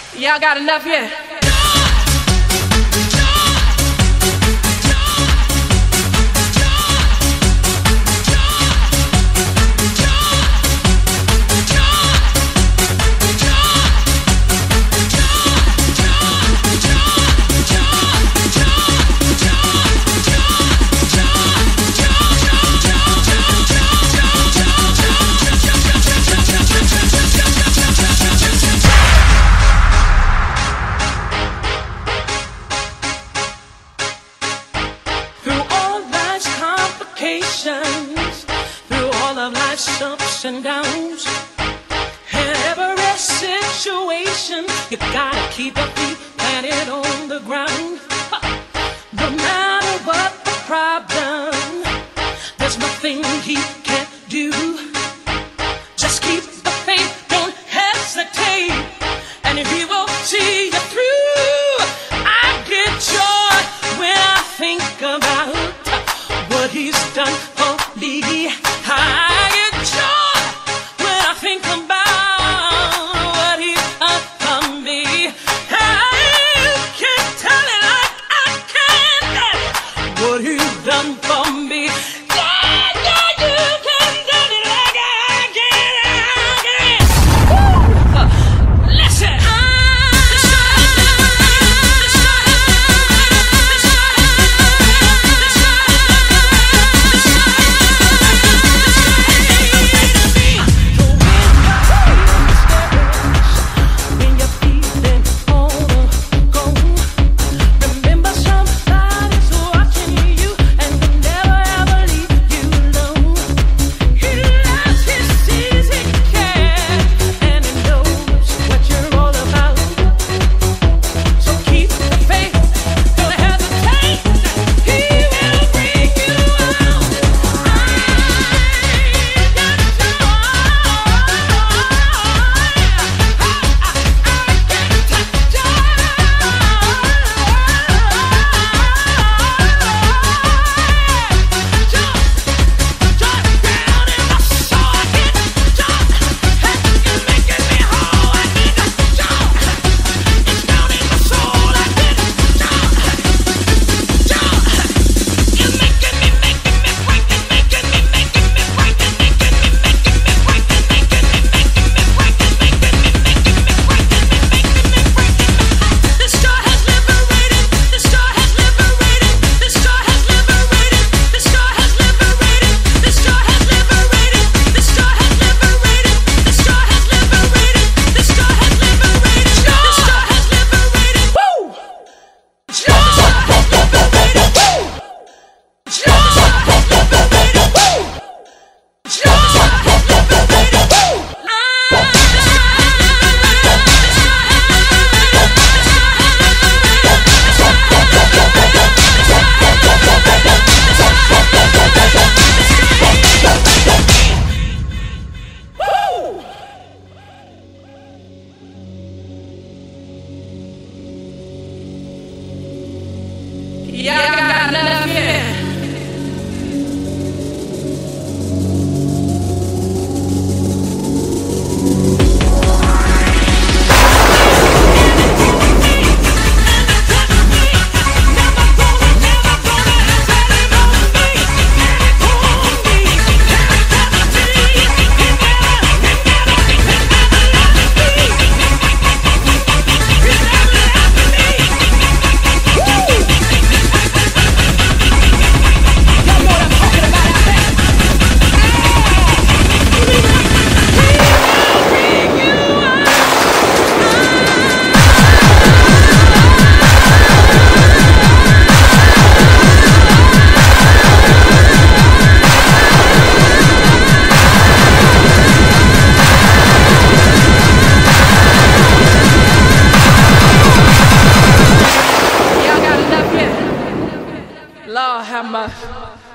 Y'all got enough yet? Through all of life's ups and downs, in every situation, you gotta keep your feet planted on the ground. No matter what the problem, there's nothing he can't do. Just keep the faith, don't hesitate, and he will see you through. I get joy when I think about what he's done for me. I get joy when I think about what he's done for me. I can't tell it like I can, what he's done for me. Yeah, yeah, you can tell it like I can. Woo! Listen. Y'all got enough yet? Lord have mercy.